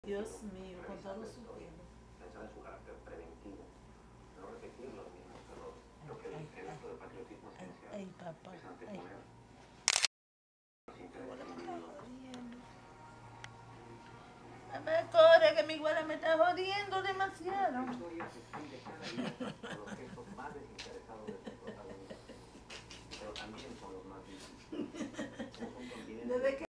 Dios mío, con todo su pelo. Pensar en su carácter preventivo, no repetir los mismos errores. Lo que el acto de patriotismo esencial Ay, papá. es anteponer los intereses individuales. No me corre, que mi abuela me está jodiendo demasiado. La historia describe cada día a los que